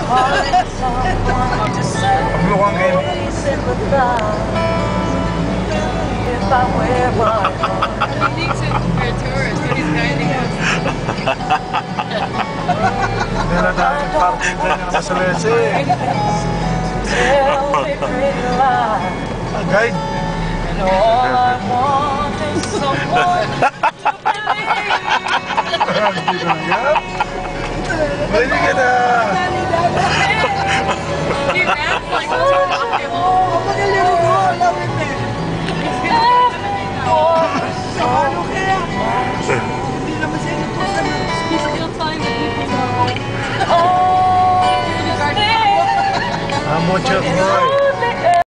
Pagluwang kayo. He thinks we're tourists when he's guiding us. Hindi na tayo parking sa inyo sa Sulesi. Guide. And all I want is someone to believe. Dito na yan. Pwede ka na. He ran like a Oh, magaling ko. Lawin na. Ano kaya? Hindi naman siya natusan. He's still telling the people Oh, Mucho boy.